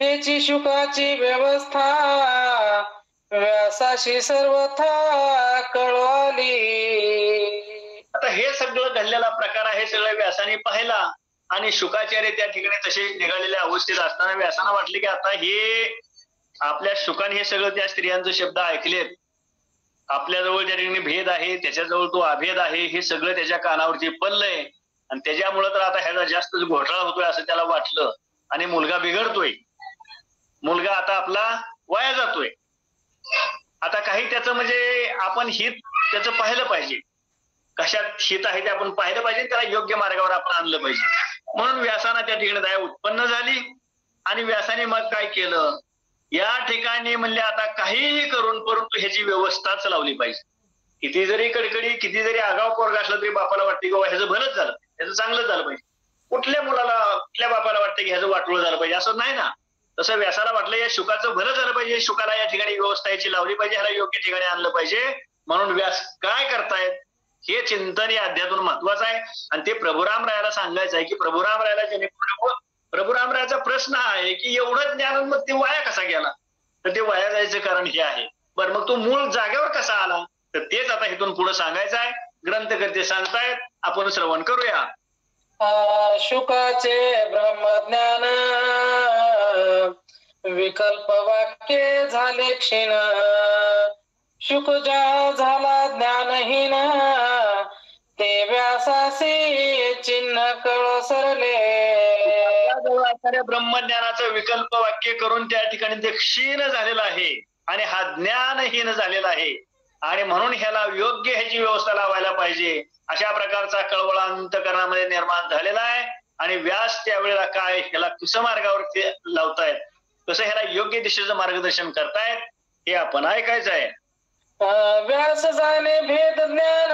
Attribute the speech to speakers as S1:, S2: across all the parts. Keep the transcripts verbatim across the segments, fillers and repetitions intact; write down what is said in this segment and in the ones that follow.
S1: हेची शुकाची व्यवस्था व्यासाशी सर्वथा कळवाली.
S2: आता हे सगळं घडलेला प्रकार आहे सगळं व्यासाने पाहिला आणि शुकाचार्य त्या ठिकाणी तसे निघालेल्या अवस्थेत असताना व्यासाला वाटले की आता हे आपल्या शुकाने हे सगळं त्या स्त्रियांचे शब्द ऐकलेत, आपल्याजवळ त्या ठिकाणी भेद आहे, त्याच्याजवळ तो अभेद आहे, हे सगळं त्याच्या कानावरती पडलंय आणि त्याच्यामुळे तर आता ह्याचा जास्त घोटाळा होतोय असं त्याला वाटलं आणि मुलगा बिघडतोय, मुलगा आता आपला वाया जातोय. आता काही त्याचं म्हणजे आपण हित त्याचं पाहिलं पाहिजे, कशात हित आहे ते आपण पाहिलं पाहिजे, त्याला योग्य मार्गावर आपण आणलं पाहिजे. म्हणून व्यासाना त्या ठिकाणी दया उत्पन्न झाली आणि व्यासाने मग काय केलं, या ठिकाणी म्हणले आता काहीही करून परंतु ह्याची व्यवस्थाच लावली पाहिजे. किती जरी कडकडी किती जरी आगाव पोरगा असला तरी बापाला वाटते की ह्याचं भलंच झालं, ह्याचं चांगलं झालं पाहिजे. कुठल्या मुलाला कुठल्या बापाला वाटतं की ह्याचं वाटोळं झालं पाहिजे, असं नाही ना. तसं व्यासाला वाटलं या शुकाचं भलं झालं पाहिजे, शुकाला या ठिकाणी व्यवस्था याची लावली पाहिजे, ह्याला योग्य ठिकाणी आणलं पाहिजे. म्हणून व्यास काय करतायत हे चिंतन या अध्यातून महत्वाचं आहे आणि ते प्रभुराम रायाला सांगायचं आहे की प्रभुराम रायाला जेणेकरून प्रभुराम रायाचा प्रश्न हा आहे की एवढं ज्ञान मग ते वाया कसा गेला, तर ते वाया जायचं कारण हे आहे. बरं मग तो मूळ जागेवर कसा आला, तर तेच आता इथून पुढे सांगायचं आहे. ग्रंथकर्ते सांगतायत, आपण श्रवण करूया.
S1: शुकाचे ब्रह्मज्ञान विकल्प वाक्य झाले क्षीण, शुक ज्या झाला ज्ञानहीन ते व्यासासी चिन्ह कळ सरले.
S2: ब्रह्मज्ञानाचं विकल्प वाक्य करून त्या ठिकाणी ते क्षीण झालेलं आहे आणि हा ज्ञानहीन झालेला आहे आणि म्हणून ह्याला योग्य ह्याची व्यवस्था लावायला पाहिजे, अशा प्रकारचा कळवळा अंतःकरणामध्ये निर्माण झालेला आहे. आणि व्यास त्यावेळेला काय ह्याला कसं मार्गावर ते लावतायत, कसं ह्याला योग्य दिशेचं मार्गदर्शन करतायत हे आपण ऐकायचं आहे.
S1: व्यास जाणे भेद ज्ञान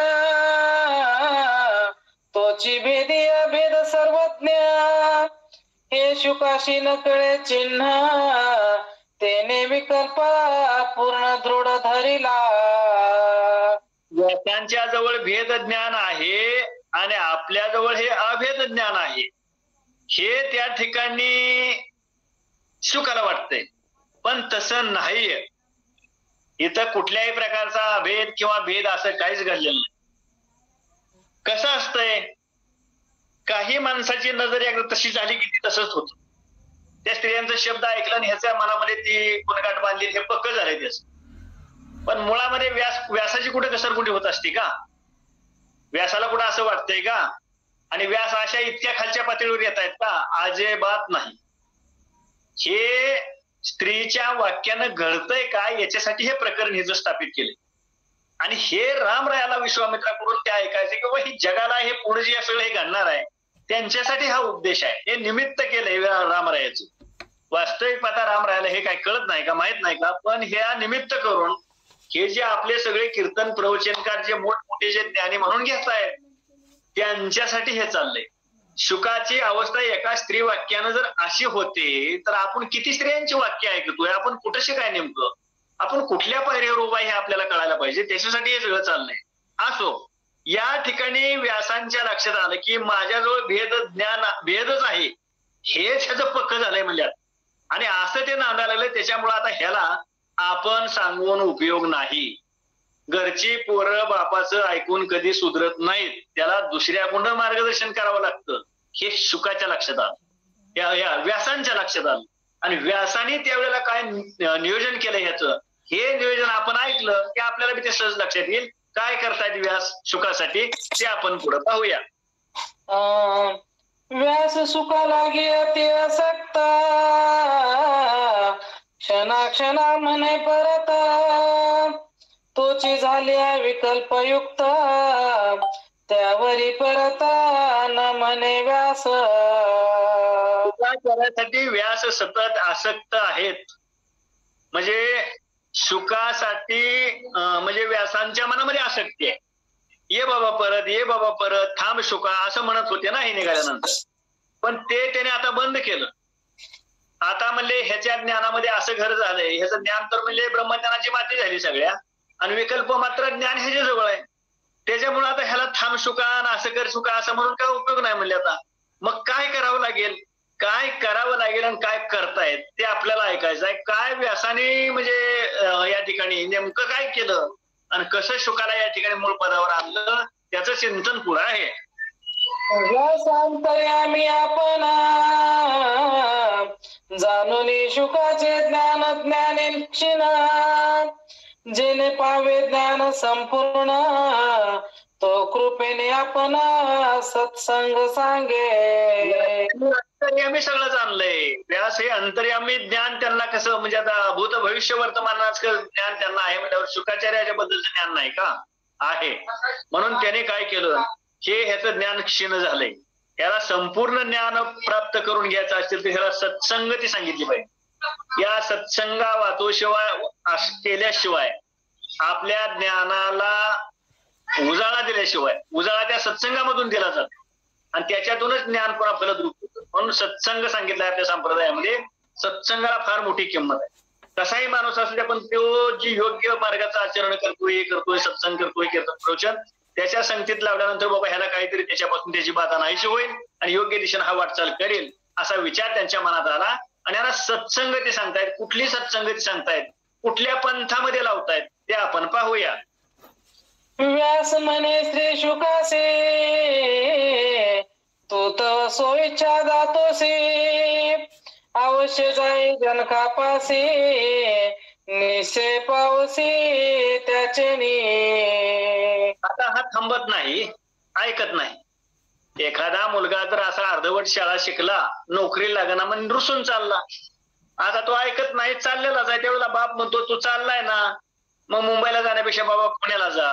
S1: तोची भेदी अभेद सर्वज्ञ, हे शुकाशी न कळे चिन्ह तेने विकल्प पूर्ण दृढ धरिला.
S2: व्यासांच्या जवळ भेद ज्ञान आहे आणि आपल्या जवळ हे अभेद ज्ञान आहे, हे त्या ठिकाणी शुकाला वाटतंय, पण तसं नाहीये. इथं कुठल्याही प्रकारचा अभेद किंवा भेद असं काहीच घडलेलं नाही. कसं असतंय, काही माणसाची नजर एकदा तशी झाली की ती तसंच होत. त्या स्त्रियांचा शब्द ऐकला आणि ह्याच्या मनामध्ये ती गुणगाठ बांधली, हे पक्क झालंय त्याच. पण मुळामध्ये व्यास व्यासाची कुठे घसरगुंडी होत असते का, व्यासाला कुठं असं वाटतंय का, आणि व्यास अशा इतक्या खालच्या पातळीवर येत आहेत का, अजिबात नाही. हे स्त्रीच्या वाक्यानं घडतंय का याच्यासाठी हे प्रकरण हे स्थापित केले आणि हे रामरायाला विश्वामित्राकडून ते ऐकायचे की बाबा ही जगाला हे पुढे जे सगळं हे घडणार आहे त्यांच्यासाठी हा उपदेश आहे, हे निमित्त केलंय रामरायाचं. वास्तविक पाहता रामरायाला हे काय कळत नाही का, माहित नाही का, पण हे निमित्त करून हे जे आपले सगळे कीर्तन प्रवचनकार जे मोठमोठे जे ज्ञानी म्हणून घेतायत त्यांच्यासाठी हे चाललंय. शुकाची अवस्था एका स्त्री वाक्यानं जर अशी होते तर आपण किती स्त्रियांची वाक्य ऐकतोय, आपण कुठं शिकाय नेमकं, आपण कुठल्या पायरीवर उभा हे आपल्याला कळायला पाहिजे, त्याच्यासाठी हे सगळं चाललंय. असो, या ठिकाणी व्यासांच्या लक्षात आलं की माझ्याजवळ भेद ज्ञान भेदच आहे, हेच ह्याचं पक्क झालंय म्हणल्यात आणि असं ते नांदायला लागले. त्याच्यामुळे आता ह्याला आपण सांगून उपयोग नाही. घरची पोरं बापाचं ऐकून कधी सुधरत नाहीत, त्याला दुसऱ्याकडून मार्गदर्शन करावं लागतं. हे शुकाच्या लक्षात आलं, या, या व्यासांच्या लक्षात आलं आणि व्यासाने त्यावेळेला काय नियोजन केलं ह्याचं, हे नियोजन आपण ऐकलं की आपल्याला बी ते सहज लक्षात येईल. काय करतायत व्यास शुकासाठी ते आपण पुढे पाहूया.
S1: व्यास सुखा लागी अति असक्त, क्षणा क्षणा म्हणे परत, तोची झाली विकल्पयुक्त, त्यावरी परत न म्हणे व्यास.
S2: करण्यासाठी व्यास सतत आसक्त आहेत, म्हणजे शुकासाठी म्हणजे व्यासांच्या मनामध्ये आसक्ती आहे. ये बाबा परत, ये बाबा परत, थांब शुका असं म्हणत होते ना हे निघाल्यानंतर, पण ते त्याने आता बंद केलं. आता म्हणले ह्याच्या ज्ञानामध्ये असं घर झालंय, ह्याचं ज्ञान तर म्हणजे ब्रह्मज्ञानाची माती झाली सगळ्या आणि विकल्प मात्र ज्ञान ह्याच्या जवळ आहे. त्याच्यामुळे आता ह्याला थांब शुका असं कर शुका असं म्हणून काय उपयोग नाही म्हणले. आता मग काय करावं लागेल, काय करावं लागेल आणि काय करतायत ते आपल्याला ऐकायचं आहे. काय व्यासाने म्हणजे अं, या ठिकाणी नेमकं काय केलं आणि कसं शुकाला या ठिकाणी मूळ पदावर आणलं त्याचं चिंतन पुढं आहे.
S1: व्यासांतर्यामी आपण जाणून शुकाचे ज्ञान ज्ञानेक्षिण जेणे पावे ज्ञान संपूर्ण तो कृपेने आपण सत्संग सांगे.
S2: अंतर्यामी सगळं जाणलंय. व्यास हे अंतर्यामी ज्ञान त्यांना कसं म्हणजे आता भूत भविष्य वर्तमानाचं ज्ञान त्यांना आहे म्हणजे शुकाचार्याच्या बद्दलचं ज्ञान नाही का आहे. म्हणून त्याने काय केलं हे ह्याचं ज्ञान क्षीण झालंय. याला संपूर्ण ज्ञान प्राप्त करून घ्यायचं असेल तर ह्याला सत्संगती सांगितली पाहिजे. या सत्संगा वाचोशिवाय केल्याशिवाय आपल्या ज्ञानाला उजाळा दिल्याशिवाय उजाळा त्या सत्संगामधून दिला जातो आणि त्याच्यातूनच ज्ञान पण आपल्याला द्रुप होतं. म्हणून सत्संग सांगितलं आपल्या संप्रदायामध्ये. सत्संगाला फार मोठी किंमत आहे. कसाही माणूस असू द्या पण तो जी योग्य मार्गाचं आचरण करतोय हे करतोय सत्संग करतोय कीर्तन प्रवचन त्याच्या संगतीत लावल्यानंतर बाबा ह्याला काहीतरी त्याच्यापासून त्याची बाधा नाहीशी होईल आणि योग्य दिशेने हा वाटचाल करेल असा विचार त्यांच्या मनात आला आणि याला सत्संगती सांगतायत. कुठली सत्संगती सांगतायत कुठल्या पंथामध्ये लावतायत ते आपण पाहूया.
S1: व्यास म्हणे श्री शुकासे तू तर सोयीच्या जातोसे अवश्य जाई जनकापासे निश्चय पावसे त्याचे नी.
S2: आता हा थांबत नाही ऐकत नाही. एखादा मुलगा जर असा अर्धवट शाळा शिकला नोकरी लागना म्हणून रुसून चालला. आता तो ऐकत नाही चाललेलाच आहे. त्यावेळेला बाप म्हणतो तू चाललाय ना मग मुंबईला जाण्यापेक्षा बाबा पुण्याला जा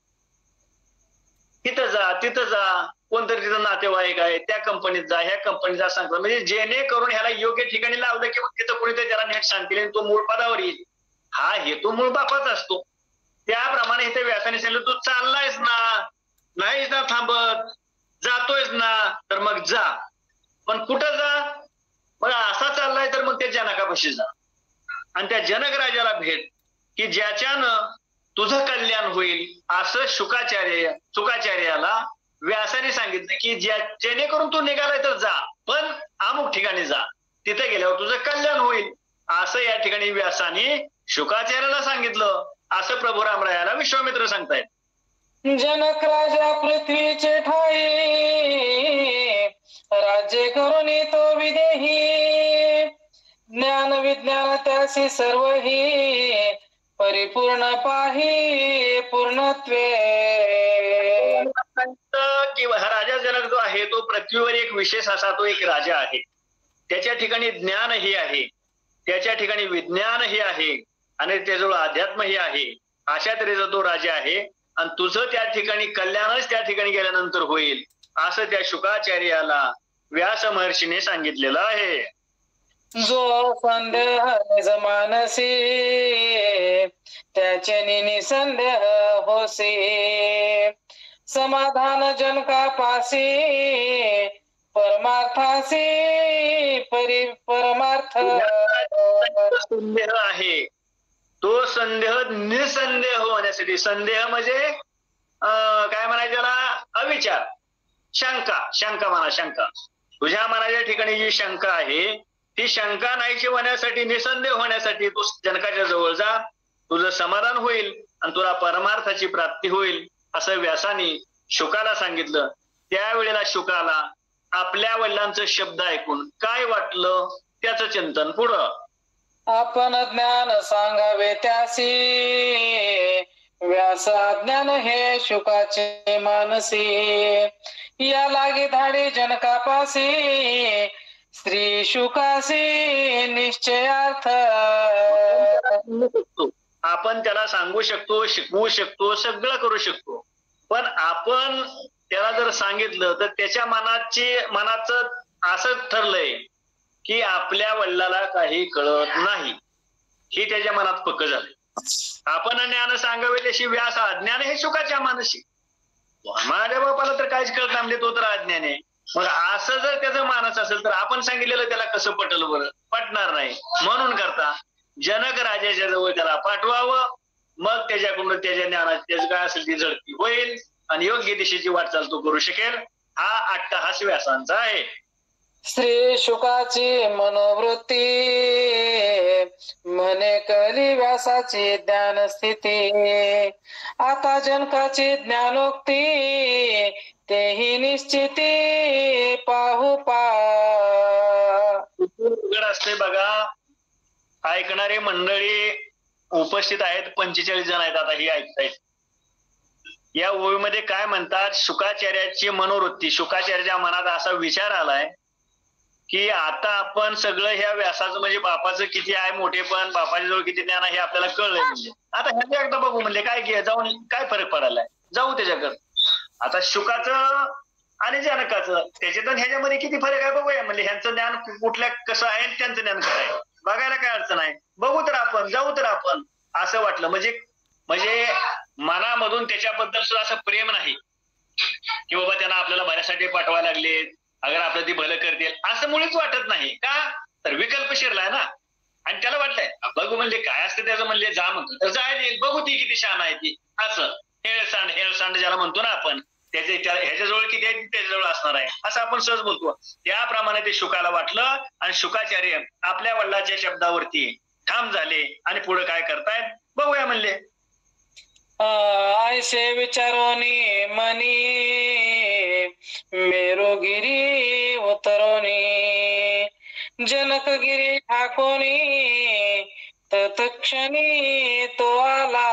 S2: तिथं जा तिथं जा कोणतरी तिथं नातेवाईक आहे त्या कंपनीत जा ह्या कंपनीत जा सांगतो. म्हणजे जेणेकरून ह्याला योग्य ठिकाणी लावलं की मग तिथं कोणीतरी त्याला नीट सांगतील आणि तो मूळ पदावर येईल. हा हेतू मूळ बापाचा असतो. त्याप्रमाणे इथे व्यासाने सांगितलं तू चाललायस ना नाहीच ना थांबत जातोयस ना तर मग जा. पण कुठं जा मग असा चाललाय तर मग त्या जनकापाशी जा आणि त्या जनक राजाला भेट की ज्याच्यानं तुझं कल्याण होईल असं शुकाचार्य शुकाचार्याला व्यासाने सांगितलं की ज्या जेणेकरून तू निघालाय तर जा पण अमुक ठिकाणी जा तिथे गेल्यावर तुझं कल्याण होईल असं या ठिकाणी व्यासाने शुकाचार्याला सांगितलं असं प्रभू रामरायाला विश्वामित्र सांगतायत.
S1: जनक राजा पृथ्वीचे ठाई राज्य करून तो विदेही ज्ञान विज्ञान त्यासी सर्वही परिपूर्ण पाही पूर्णत्वे.
S2: किंवा हा राजा जनक जो आहे तो पृथ्वीवर एक विशेष असा तो एक राजा आहे. त्याच्या ठिकाणी ज्ञानही आहे त्याच्या ठिकाणी विज्ञानही आहे आणि त्याजवळ अध्यात्मही आहे. अशा तऱ्हेचा तो राजा आहे आणि तुझं त्या ठिकाणी कल्याणच त्या ठिकाणी गेल्यानंतर होईल असं त्या शुकाचार्याला व्यास महर्षीने सांगितलेलं आहे.
S1: जो संदेह निज मानसी त्याचे निसंदेह होसी समाधान जनकापासी परमार्थासी परि परमार्थ.
S2: संदेह आहे तो संदेह निसंदेह होण्यासाठी संदेह म्हणजे काय म्हणायचं त्याला अविचार शंका शंका म्हणा शंका तुझ्या मनाच्या ठिकाणी जी शंका आहे ती शंका नाहीशी होण्यासाठी निसंदेह होण्यासाठी तू जनकाच्या जवळ जा तुझं समाधान होईल आणि तुला परमार्थाची प्राप्ती होईल असं व्यासाने शुकाला सांगितलं. त्यावेळेला शुकाला आपल्या वडिलांचं शब्द ऐकून काय वाटलं त्याचं चिंतन पुढं.
S1: आपण ज्ञान सांगावे त्यासी व्यास ज्ञान हे शुकाचे मानसी या लागे धाडे जनकापासी श्री शुकासी निश्चयार्थ.
S2: आपण त्याला सांगू शकतो शिकवू शकतो सगळं करू शकतो पण आपण त्याला जर सांगितलं तर त्याच्या मनाची मनाचं असं ठरलंय की आपल्या वडिलाला काही कळत नाही हे त्याच्या मनात पक्क झालंय. आपण ज्ञान सांगावे त्याशी व्यास अज्ञान हे शुकाच्या मानसी माझ्या बापाला तर काहीच कळत नाही म्हणजे तो तर अज्ञान आहे. मग असं जर त्याचं मानस असेल तर आपण सांगितलेलं त्याला कसं पटल बरं पटणार नाही. म्हणून करता जनक राजाच्या जवळ त्याला पाठवावं मग त्याच्याकडून त्याच्या ज्ञानाची त्याचं काय असेल ती झडती होईल आणि योग्य दिशेची वाटचाल तो करू शकेल. हा अट्टहास व्यासांचा आहे.
S1: श्री शुकाची मनोवृत्ती म्हणे कली व्यासाची ज्ञान स्थिती. आता जनकाची ज्ञानोक्ती तेही निश्चिती पाहू पा.
S2: उघड असते बघा. ऐकणारी मंडळी उपस्थित आहेत, पंचेचाळीस जण आहेत आता ही ऐकतायत. या ओळीमध्ये काय म्हणतात, शुकाचार्याची मनोवृत्ती. शुकाचार्याच्या मनात असा विचार आलाय की आता आपण सगळं ह्या व्यासाचं म्हणजे बापाचं किती आहे मोठेपण, बापाच्या जवळ किती ज्ञान आहे हे आपल्याला कळलंय. म्हणजे आता ह्याच्या एकदा बघू म्हणले काय घे जाऊन काय फरक पडायलाय, जाऊ त्याच्याकडे. आता शुकाचं आणि जनकाचं त्याच्यातून ह्याच्यामध्ये किती फरक आहे बघूया. म्हणजे ह्यांचं ज्ञान कुठल्या कसं आहे, त्यांचं ज्ञान कसं आहे बघायला काय अडचण आहे. बघू तर आपण, जाऊ तर आपण, असं वाटलं. म्हणजे म्हणजे मनामधून त्याच्याबद्दल सुद्धा असं प्रेम नाही की बाबा त्यांना आपल्याला भल्यासाठी पाठवायला लागले, अगर आपलं ती भलं करतील असं मुळीच वाटत नाही. का तर विकल्प शिरलाय ना. आणि त्याला वाटलंय बघू म्हणले काय असतं त्याचं, म्हणले जा म्हणतो तर जायला येईल, बघू ती किती छान आहे ती. असं हेळसांड हेळसांड ज्याला म्हणतो ना आपण, त्याचे ह्याच्याजवळ किती आहे त्याच्याजवळ असणार आहे असं आपण सहज बोलतो. त्याप्रमाणे ते शुकाला वाटलं आणि शुकाचार्य आपल्या वडिलांच्या शब्दावरती ठाम झाले आणि पुढे काय करतायत बघूया म्हणले.
S1: ऐसे विचारोनी मनी मेरुगिरी उतरोनी जनकगिरी ठाकोनी तत्क्षणी तो आला.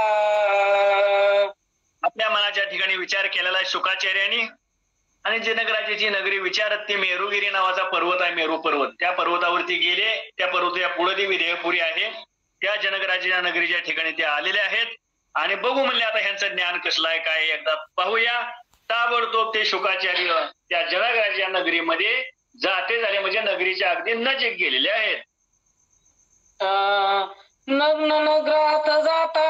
S2: आपल्या मनाच्या ठिकाणी विचार केलेला आहे शुकाचार्याने. आणि जनकराजाची नगरी विचारत ते मेरुगिरी नावाचा पर्वत आहे, मेरू पर्वत. त्या पर्वतावरती गेले. त्या पर्वताच्या पुढे ती विदेहपुरी आहे. त्या जनकराजाच्या नगरीच्या ठिकाणी ते आलेले आहेत. आणि बघू म्हणले आता ह्यांचं ज्ञान कसलं आहे काय एकदा पाहूया. ताबडतोब ते शुकाचार्य त्या जनकराजाच्या नगरीमध्ये जाते झाले, म्हणजे नगरीच्या अगदी नजीक गेलेले आहेत.
S1: नग्न नगरात जाता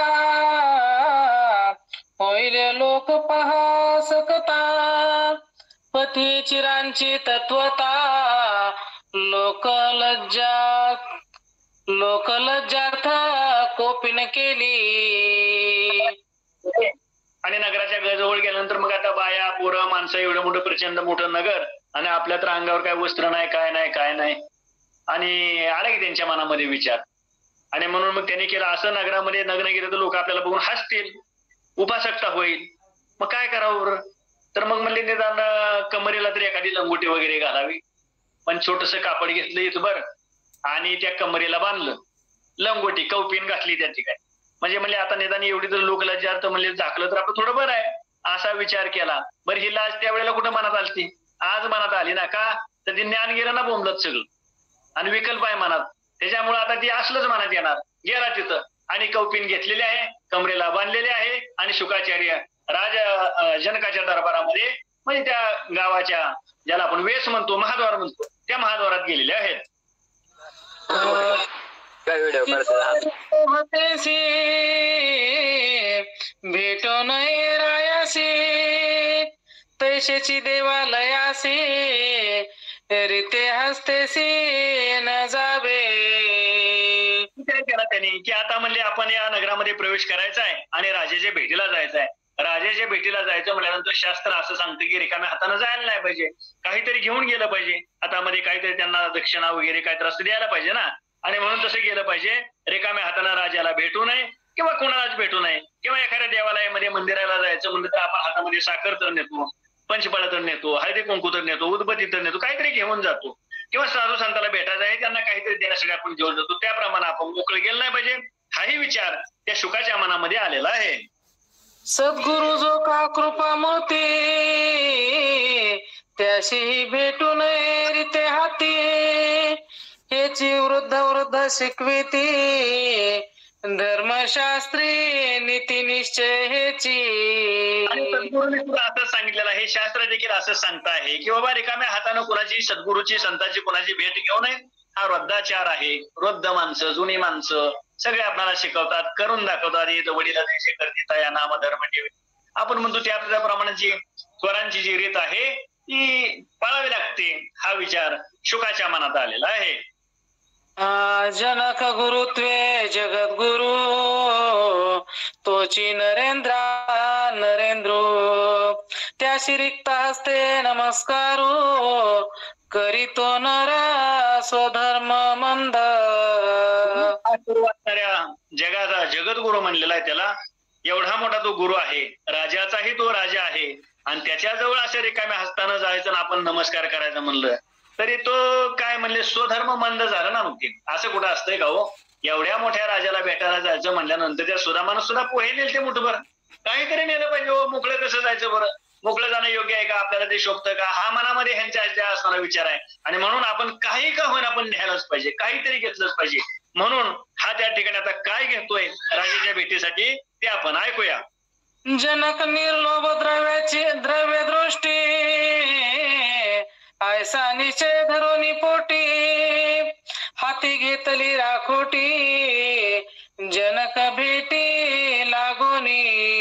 S1: होईल लोक पहा सकता. पती चिरांची तत्वता लोकलज्जा लोकलज्जार्थ कोपिन केली.
S2: आणि नगराच्या जवळ गेल्यानंतर मग आता बाया पोरं माणसं एवढं मोठं प्रचंड मोठं नगर आणि आपल्या तर अंगावर काय वस्त्र नाही काय नाही काय नाही. आणि आला की त्यांच्या मनामध्ये विचार. आणि म्हणून मग त्यांनी केलं असं, नगरामध्ये नग्न गेलं तर लोक आपल्याला बघून हसतील, उपासकता होईल. मग काय करावं तर मग म्हणले निदान कमरेला तरी एखादी लंगोटी वगैरे घालावी. पण छोटस कापड घेतलं इथभर आणि त्या कमरेला बांधलं, लंगोटी कौपीन घातली त्या ठिकाणी. म्हणजे म्हणले आता निदान एवढी जर लोक लज्जार्थ म्हणले झाकलं तर आपलं थोडं बरं आहे असा विचार केला. बरं ही लाज त्यावेळेला कुठं मनात आली, आज मनात आली ना. का तर ती ज्ञान गेलं ना बोंबलत सगळं आणि विकल्प आहे मनात. त्याच्यामुळे आता ती असलंच मनात येणार. गेला तिथं आणि कौपीन घेतलेले आहे, कमरेला बांधलेले आहे आणि शुकाचार्य राजा जनकाच्या दरबारामध्ये म्हणजे त्या गावाच्या ज्याला आपण वेस म्हणतो, महाद्वार म्हणतो, त्या महाद्वारात गेलेले आहेत.
S1: भेटो नये रायासी तैशेची देवालयासी रीते हस्तेसी न जावे.
S2: काय केला त्यांनी की आता म्हणले आपण या नगरामध्ये प्रवेश करायचा आहे आणि राजाच्या भेटीला जायचं आहे. राजाच्या भेटीला जायचं म्हटल्यानंतर शास्त्र असं सांगतं की रिकाम्या हाताने जायला नाही पाहिजे, काहीतरी घेऊन गेलं पाहिजे. हातामध्ये काहीतरी त्यांना दक्षिणा वगैरे काहीतरी असं द्यायला पाहिजे ना. आणि म्हणून तसं गेलं पाहिजे. रिकाम्या हाताने राजाला भेटू नये किंवा कोणालाच भेटू नये. किंवा एखाद्या देवालयामध्ये मंदिराला जायचं म्हणलं तर आपण हातामध्ये साखर तर नेतो, पंचफळ तर नेतो, हळदी कुंकू तर नेतो, उदबत्ती तर नेतो, काहीतरी घेऊन जातो. किंवा साधू संताला भेटायचं आहे, त्यांना काहीतरी देण्यासाठी आपण घेऊन जातो. त्याप्रमाणे आपण मोकळं गेलं नाही पाहिजे. हाही विचार त्या शुकाच्या मनामध्ये आलेला आहे.
S1: सद्गुरु जो का कृपा मूर्ती त्याशी भेटू नये रीते हाती हेची वृद्ध वृद्ध शिकविती धर्मशास्त्री नीती निश्चय हेची.
S2: आणि सद्गुरूंनी सुद्धा असं सांगितलेलं आहे, शास्त्र देखील असं सांगत आहे की बाबा रिकाम्या हातानं कुणाची सद्गुरूची संतांची कुणाची भेट घेऊ नये. हा वृद्धाचार आहे. वृद्ध माणसं, जुनी माणसं सगळे आपल्याला शिकवतात, करून दाखवतात. वडील करता या नाम धर्म ठेवी आपण म्हणतो त्याप्रमाणे स्वरांची जी रीत आहे ती पाळावी लागते. हा विचार शुकाच्या मनात आलेला आहे.
S1: जनक गुरुत्वे जगत गुरु तोची नरेंद्र नरेंद्र त्याशी रिक्त हस्ते नमस्कारू करीतो नरा स्वधर्म मंद.
S2: वाचणाऱ्या जगाचा जगद्गुरु म्हणलेला आहे त्याला. एवढा मोठा तो गुरु आहे, राजाचाही तो राजा आहे, आणि त्याच्याजवळ अशा रिकाम्या हस्तानं जायचं ना आपण नमस्कार करायचं म्हणलं तरी तो काय म्हणले स्वधर्म मंद झाला ना. मग ते असं कुठं असतंय का हो? एवढ्या मोठ्या राजाला भेटायला जायचं म्हणल्यानंतर त्या सुदामानं सुद्धा पोहे नेलते मुठभर. काहीतरी नेलं पाहिजे हो. मोकळं कसं जायचं बरं? मोकळं जाणं योग्य आहे का? आपल्याला ते शोभतं का? हा मनामध्ये ह्यांच्या असणारा विचार आहे. आणि म्हणून आपण काही का होईना आपण न्यायलाच पाहिजे, काहीतरी घेतलंच पाहिजे. म्हणून हा त्या ठिकाणी आता काय घेतोय राजाच्या भेटीसाठी ते आपण ऐकूया.
S1: जनक निर्लोभ द्रव्याची द्रव्य दृष्टी, ऐसा निश्चय धरुनी पोटी, हाती घेतली राखोटी, जनक भेटी लागोनी.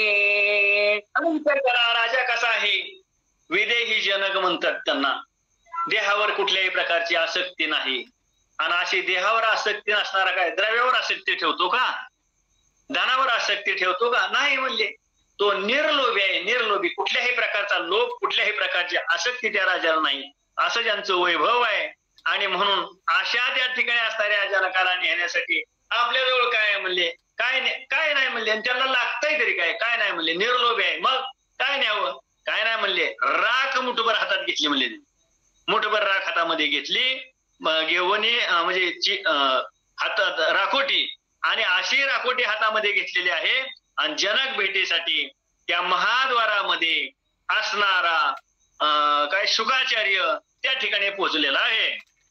S2: राजा कसा आहे? विदेही जनक म्हणतात त्यांना. देहावर कुठल्याही प्रकारची आसक्ती नाही. आणि अशी देहावर आसक्ती नसणारा काय द्रव्यावर आसक्ती ठेवतो का? धनावर आसक्ती ठेवतो का? नाही म्हणले. तो निर्लोभी आहे, निर्लोभी. कुठल्याही प्रकारचा लोभ, कुठल्याही प्रकारची आसक्ती त्या राजाला नाही. असं ज्यांचं वैभव आहे. आणि म्हणून अशा त्या ठिकाणी असणाऱ्या जनकाला नेण्यासाठी आपल्याजवळ काय आहे म्हणले? काय नाही, काय नाही म्हणले. आणि त्यांना लागतंय तरी काय? काय नाही म्हणले. निर्लोभी आहे. मग काय न्यावं? काय नाही म्हणले. राख मुठभर हातात घेतली म्हणले. मुठभर राख हातामध्ये घेतली, घेऊन म्हणजे हातात राखोटी, आणि अशी राखोटी हातामध्ये घेतलेली आहे. आणि जनक भेटीसाठी त्या महाद्वारामध्ये असणारा अं काय शुकाचार्य त्या ठिकाणी पोहोचलेला आहे.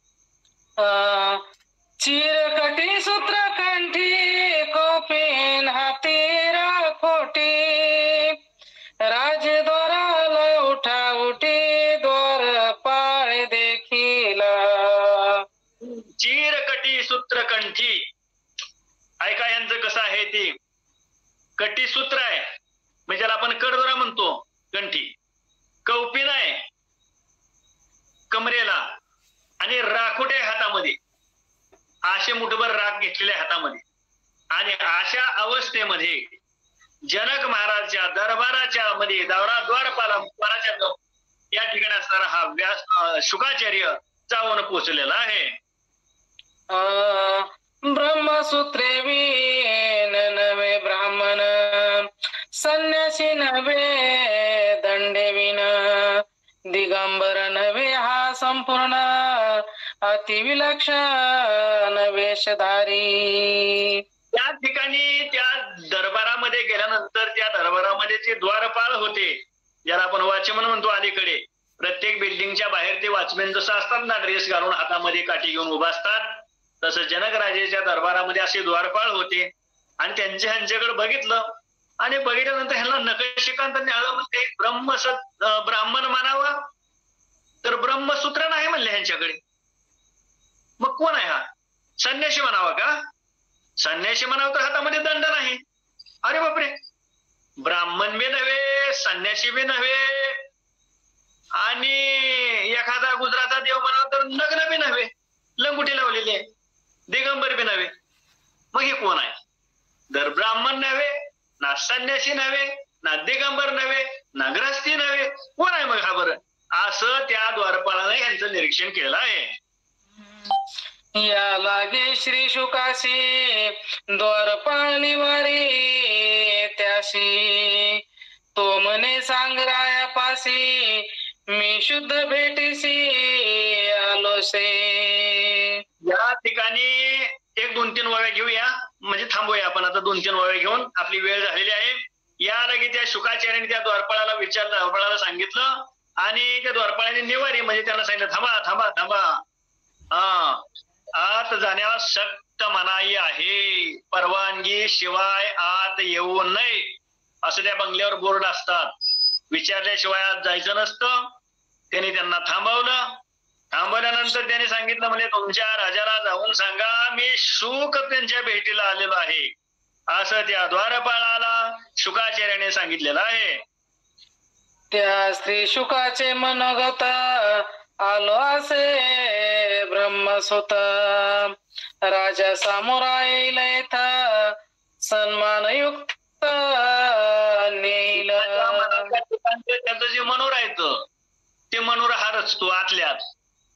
S1: चिरकटी सूत्र कंठी, कोपेन हाती राखोटी, राजद्वाराला उठा उठी, द्वारपाळ देखीला.
S2: चिरकटी सूत्र कंठी. ऐका यांचं कसं आहे ते. कटी सूत्र आहे म्हणजे ज्याला आपण कडदोरा म्हणतो, कंठी. कौपिन आहे कमरेला, आणि राखोटे हातामध्ये. असे मुठभर राख घेतलेल्या हातामध्ये. आणि अशा अवस्थेमध्ये जनक महाराजच्या दरबाराच्या मध्ये दौरा द्वारपालाच्या या ठिकाणी असणारा हा व्यास शुकाचार्य जाऊन पोहोचलेला आहे.
S1: ब्रह्मसूत्रे वीन नवे ब्राह्मण, संन्यासी नवे दंडे विन, दिगंबर नवे हा संपूर्ण, अतिविलक्षण वेशधारी.
S2: त्या ठिकाणी त्या दरबारामध्ये गेल्यानंतर त्या दरबारामध्ये जे द्वारपाळ होते, ज्याला आपण वॉचमन म्हणतो अलीकडे, प्रत्येक बिल्डिंगच्या बाहेर ते वॉचमॅन जसं असतात ना, ड्रेस घालून हातामध्ये काठी घेऊन उभा असतात, तसं जनक राजेच्या दरबारामध्ये असे द्वारपाळ होते. आणि त्यांचे ह्यांच्याकडे बघितलं, आणि बघितल्यानंतर ह्यांना नखशिकांत न्याळं म्हणते. ब्रह्मसत ब्राह्मण मानावा तर ब्रह्मसूत्र नाही म्हणले ह्यांच्याकडे. मग कोण आहे हा? संन्यासी म्हणावा का? संन्यासी म्हणावं तर हातामध्ये दंड नाही. अरे बापरे, ब्राह्मण बी नव्हे, संन्यासी बी नव्हे, आणि एखादा गुजराता देव म्हणावं तर नग्न बी नव्हे, लंगुटी लावलेली आहे, दिगंबर बी नव्हे. मग हे कोण आहे? तर ब्राह्मण नव्हे, ना संन्यासी नव्हे, ना दिगंबर नव्हे, ना ग्रस्ती नव्हे, कोण आहे मग हा बरं? असं त्या द्वारपाळाने यांचं निरीक्षण केलं आहे.
S1: या लागे श्री शुकाशी द्वारपाळ निवारी, त्याशी तो म्हणे सांगरायापाशी, मी शुद्ध भेटीसी आलोसे.
S2: या ठिकाणी एक दोन तीन ओव्या घेऊया, म्हणजे थांबूया आपण आता. दोन तीन ओव्या घेऊन आपली वेळ झालेली आहे. या लगे त्या शुकाचार्याने त्या द्वारपाळाला विचारलं, द्वारपाळाला सांगितलं, आणि त्या द्वारपाळाने निवारी म्हणजे त्यांना सांगितलं, थांबा थांबा थांबा, हा आत जाण्यास सक्त मनाई आहे, परवानगी शिवाय आत येऊ नये, असं त्या बंगल्यावर बोर्ड असतात. विचारल्याशिवाय आत जायचं नसतं. त्यांनी त्यांना थांबवलं. थांबवल्यानंतर त्यांनी सांगितलं, म्हणजे तुमच्या राजाला जाऊन सांगा मी शुक त्यांच्या भेटीला आलेलो आहे, असं त्या द्वारपाळाला शुकाचार्याने सांगितलेलं आहे.
S1: त्या स्त्री शुकाचे मनोगत आलो असे ब्रह्मसुत, राजा सामोरा येईल येथा सन्मानयुक्त नेईल.
S2: त्याचं जे मनोर आहे ते मनोर हा रचतो आतल्यात,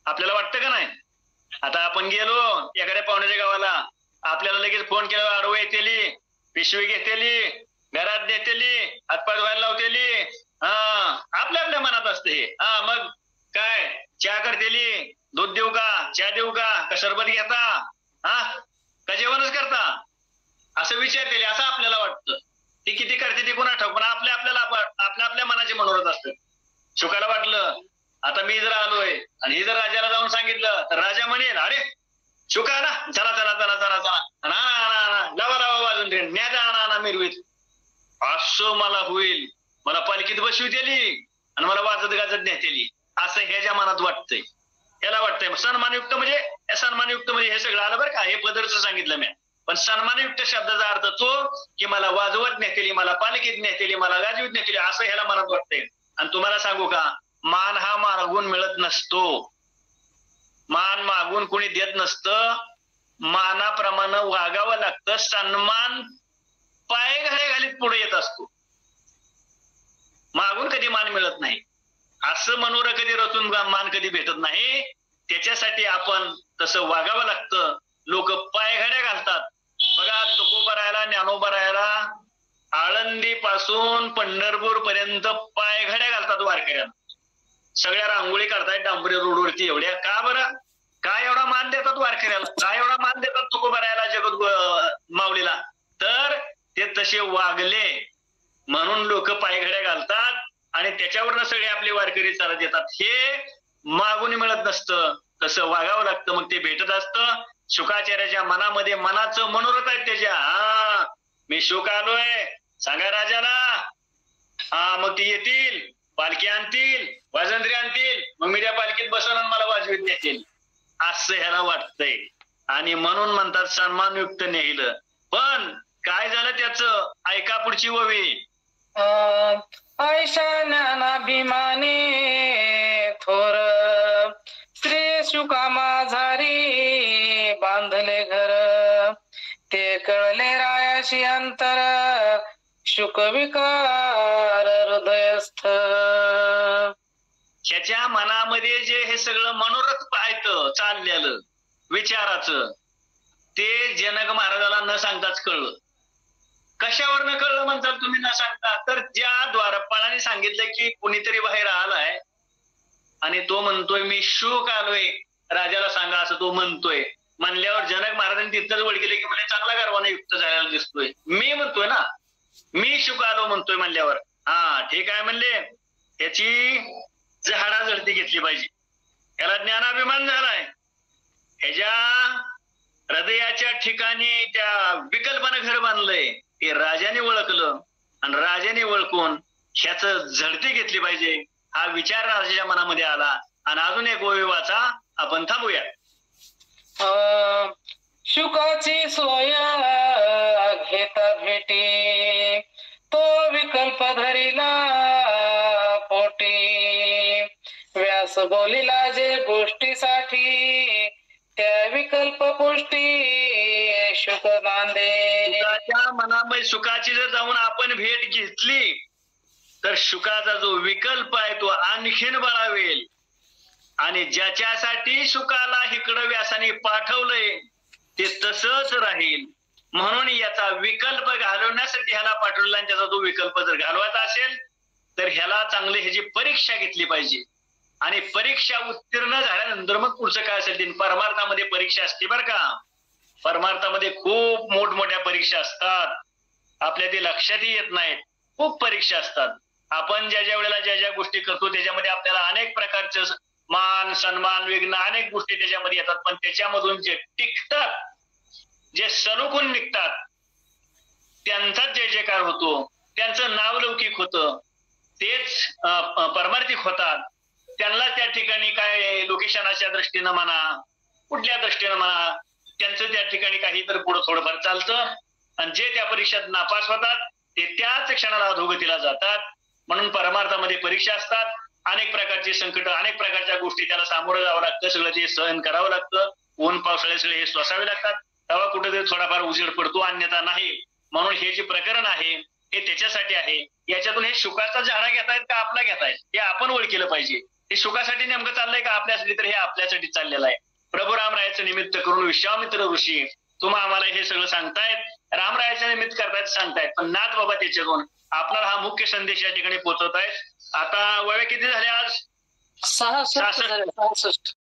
S2: आपल्याला वाटतं का नाही? आता आपण गेलो एखाद्या पाहुण्याच्या गावाला, आपल्याला लगेच फोन केला, आडवं येतेली, पिशवी घेतेली, घरात नेतेली, हातपाय धुवायला लावतेली. हा, आपल्या आपल्या मनात असते हे. हा, मग काय चहा करतेली, दूध देऊ का, चहा देऊ का, का सरबत घेता, हा का जेवणच करता, असं विचारतेली, असं आपल्याला वाटतं. ती किती करते ती कोणा ठाऊक, पण आपल्या आपल्याला आपल्या आपल्या मनाचे मनोरथ असतात. शुकाला वाटलं आता मी जर आलोय आणि ही जर राजाला जाऊन सांगितलं तर राजा म्हणेल, अरे शुका ना, चला चला चला चला चला ना, लावा लावा वाजून दे, न्याचा आणा मिरवीत, असं मला होईल. मला पालखीत बसवी दिली आणि मला वाजत गाजत नेतेली, असं ह्याच्या मनात वाटतंय. ह्याला वाटतंय सन्मानयुक्त, म्हणजे सन्मानयुक्त म्हणजे हे सगळं आलं बरं का, हे पदरचं सांगितलं मी. पण सन्मानयुक्त शब्दाचा अर्थ तो की मला वाजवत नेतेली, मला पालखीत नेतेली, मला गाजवीत नेतेली, असं ह्याला मनात वाटतंय. आणि तुम्हाला सांगू का, मान हा मागून मिळत नसतो. मान मागून कोणी देत नसतं. मानाप्रमाणे वागावं लागतं. सन्मान पाय घाले घालीत पुढे येत असतो, मागून कधी मान मिळत नाही. असं मनोर कधी रचून मान कधी भेटत नाही. त्याच्यासाठी आपण तसं वागावं लागतं. लोक पायघड्या घालतात बघा. तुकोबा राहायला, ज्ञानोबा राहायला आळंदी पासून पंढरपूर पर्यंत पायघड्या घालतात वारकऱ्यांना. सगळ्या रांगोळी काढतायत डांबरी रोडवरती. एवढ्या का बरं? काय एवढा मान देतात वारकऱ्याला? काय एवढा मान देतात तुकोबा राहायला, जगत माऊलीला? तर ते तसे वागले म्हणून लोक पायघड्या घालतात आणि त्याच्यावरनं सगळे आपले वारकरी चालत येतात. हे मागून मिळत नसतं, तसं वागावं लागतं, मग ते भेटत असतं. शुकाचार्याच्या मनामध्ये मनाचं मनोरथ आहे त्याच्या. हा, मी शुक आलोय, सांगा राजाला. हा, मग ते येतील, पालखी आणतील, वाजंत्री आणतील, मग मी त्या पालखीत बसून मला वाजवीत नेतील, असं ह्याला वाटतंय. आणि म्हणून म्हणतात सन्मानयुक्त नेहिलं. पण काय झालं त्याचं? ऐका पुढची ओवी.
S1: ऐशा ज्ञानाभिमानी थोर श्री शुका माझारी बांधले घर, ते कळले रायाशी अंतर शुक विकार हृदयस्थ.
S2: ह्याच्या मनामध्ये जे हे सगळं मनोरथ पाहायचं चाललेलं विचाराचं, ते जनक महाराजाला न सांगताच कळलं. कशावरनं कळलं म्हणताल तुम्ही न सांगता? तर ज्या द्वारपाळाने सांगितलं की कुणीतरी बाहेर आलाय आणि तो म्हणतोय मी शुक आलोय, राजाला सांगा, असं तो म्हणतोय. म्हणल्यावर जनक महाराजांनी तिथंच ओळखलं की मला चांगला गर्वाने युक्त झालेला दिसतोय. मी म्हणतोय ना, मी शुक आलो म्हणतोय म्हणल्यावर हा ठीक आहे म्हणले. ह्याची झाडा जळती घेतली पाहिजे. याला ज्ञानाभिमान झालाय. ह्याच्या हृदयाच्या ठिकाणी त्या विकल्पानं घर बांधलंय. हे राजाने ओळखलं आणि राजाने ओळखून ह्याच झडती घेतली पाहिजे, हा विचार राजाच्या मनामध्ये आला. आणि अजून एक ओवी वाचा, आपण थांबूया.
S1: शुकाची सोय घेता भेटी, तो विकल्प धरिला पोटी, व्यास बोलिला जे गोष्टीसाठी, त्या विकल्प गोष्टी शुक बांधे.
S2: शुकाच्या मनामध्ये सुखाची जर जाऊन आपण भेट घेतली तर शुकाचा जो विकल्प आहे तो आणखीन बळावेल. आणि ज्याच्यासाठी शुकाला इकडं व्यासाने पाठवलंय ते तसंच राहील. म्हणून याचा विकल्प घालवण्यासाठी ह्याला पाठवला. आणि त्याचा तो विकल्प जर घालवायचा असेल तर ह्याला चांगली ह्याची परीक्षा घेतली पाहिजे. आणि परीक्षा उत्तीर्ण झाल्यानंतर मग पुढचं काय असेल ते. परमार्थामध्ये परीक्षा असते बरं का. परमार्थामध्ये खूप मोठमोठ्या परीक्षा असतात, आपल्या ते लक्षातही येत नाहीत. खूप परीक्षा असतात. आपण ज्या ज्या वेळेला ज्या ज्या गोष्टी करतो त्याच्यामध्ये आपल्याला अनेक प्रकारचे मान सन्मान विघ्न अनेक गोष्टी त्याच्यामध्ये येतात. पण त्याच्यामधून जे टिकतात, जे सलोखून निघतात, त्यांचाच जय जयकार होतो, त्यांचं नाव लौकिक होतं, तेच परमार्थिक होतात. त्यांना त्या ठिकाणी काय लोकेशनाच्या दृष्टीनं म्हणा, कुठल्या दृष्टीनं म्हणा, त्यांचं त्या ठिकाणी काही तर पुढं थोडंफार चालतं. आणि जे त्या परीक्षेत नापास होतात ते त्याच क्षणाला अधोगतीला जातात. म्हणून परमार्थामध्ये परीक्षा असतात. अनेक प्रकारचे संकट, अनेक प्रकारच्या गोष्टी त्याला सामोरं जावं लागतं. सगळं ते सहन करावं लागतं. ऊन पावसाळे सगळे हे सोसावे लागतात. तेव्हा कुठेतरी थोडाफार उजेड पडतो, अन्यथा नाही. म्हणून हे जे प्रकरण आहे हे त्याच्यासाठी आहे. याच्यातून हे शुकाचा झाडा घेतायत का आपला घेतायत हे आपण ओळखलं पाहिजे. हे सुखासाठी नेमकं चाललंय का आपल्यासाठी? तर हे आपल्यासाठी चाललेलं आहे. प्रभू रामरायाचं निमित्त करून विश्वामित्र ऋषी तुम्हा आम्हाला हे सगळं सांगतायत, रामरायाचं निमित्त करतायत सांगतायत, पण नाथ बाबा त्याच्याकडून आपल्याला हा मुख्य संदेश या ठिकाणी पोहोचवत आहेत. आता वय किती झाले आज?
S1: सहासष्ट
S2: सहासष्ट.
S1: झाले, सहासष्ट